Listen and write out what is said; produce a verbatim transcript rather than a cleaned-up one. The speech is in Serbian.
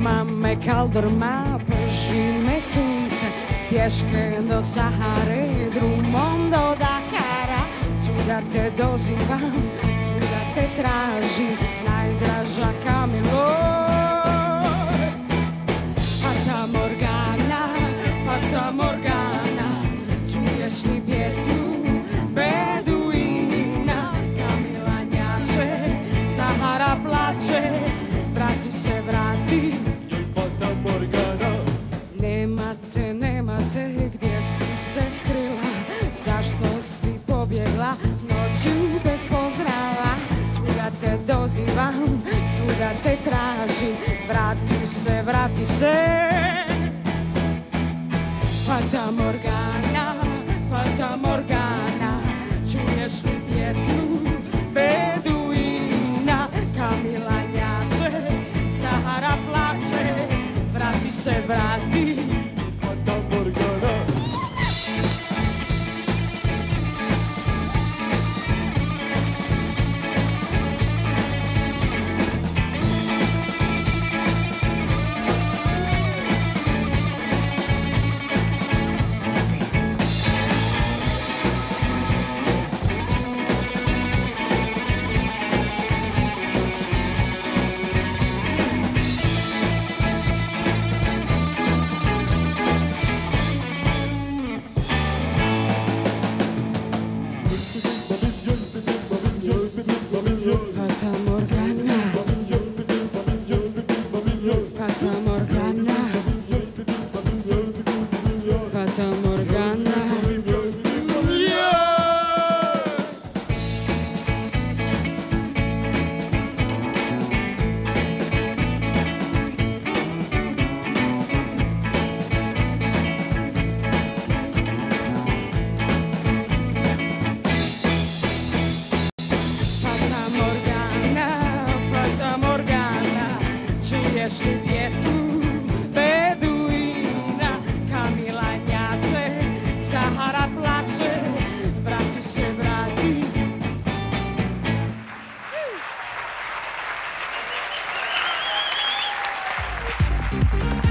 Ima me kaldrma, prži me sunce, pješke do Sahare, drumom do Dakara. Svuda te dozivam, svuda te tražim, najdraža Kamilo. Fata Morgana, Fata Morgana, čuješ li pjesmu Beduina? Kamila njače, Sahara plače, vrati se, vrati. Fata Morgana, nema te, nema te, gdje si se skrila, zašto si pobjegla noću bez pozdrava? Svuda te dozivam, svuda te tražim, vrati se, vrati se. Fata Morgana, Fata Morgana, čuješ li pjesmu Beduina? Kamila njače, Sahara plače, vrati se, vrati. Fata Morgana. Čuješ li pjesmu Beduina? Kamila njače, Sahara plače, vrati se, vrati.